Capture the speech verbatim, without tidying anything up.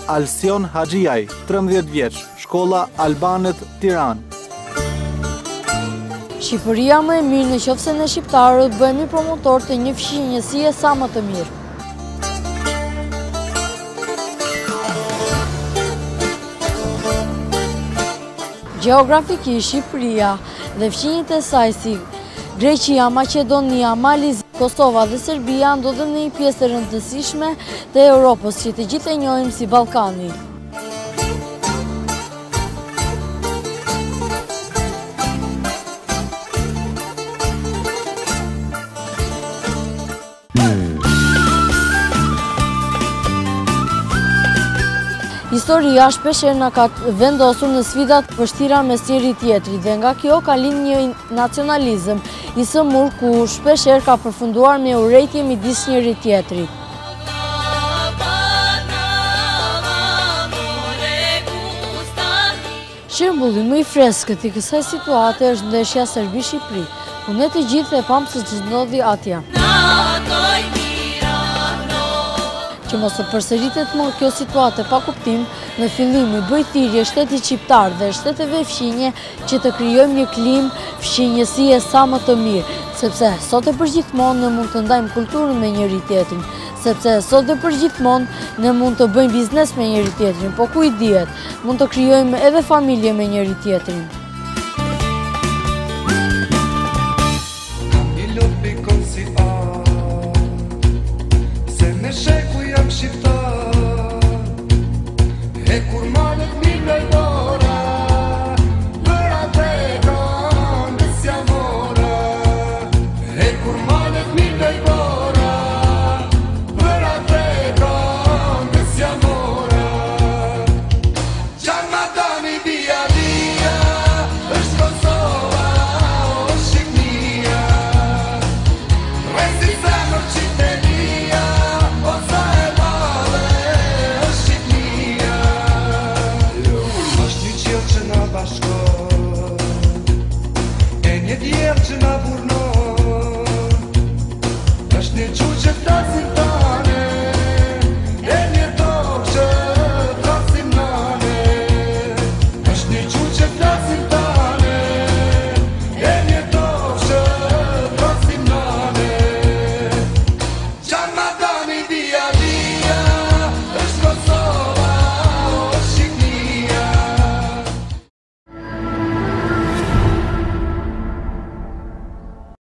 Alsion Haxhiaj, trembëdhjetë vjeç, shkolla Albanët, Tiranë. Shqipëria më e mirë nëse ne shqiptarët bëhemi promotor të një fshinjësie sa më të mirë. Gjeografikisht, Shqipëria dhe fshinjët e saj si Greqia, Maqedonia, Mali, Kosova dhe Serbia ndodhen në një pjesë të rëndësishme të Europës që të gjithë e njohim si Ballkani. Historia shpesher na ka vendosur në sfida të vështira mes njëri tjetrit dhe nga kjo ka lind një nacionalizëm i sëmur ku shpesher ka përfunduar me urrejtje midis njëri tjetrit. Shembulli më i freskët i kësaj situate është ndeshja Serbi-Shqipëri, ku ne të gjithë e pam se ç'do ndodhi atje. Që mos të përsëritet më kjo situatë pa kuptim, në fillim i bëj thirrje shtetit shqiptar dhe shteteve fqinje që të krijojmë një klimë fshinjësie sa më të mirë, sepse sot e përgjithmonë ne mund të ndajmë kulturën me njëri tjetrin, sepse sot e përgjithmonë ne mund të bëjmë biznes me njëri tjetrin, po ku i dihet, mund të krijojmë edhe familje me njëri tjetrin.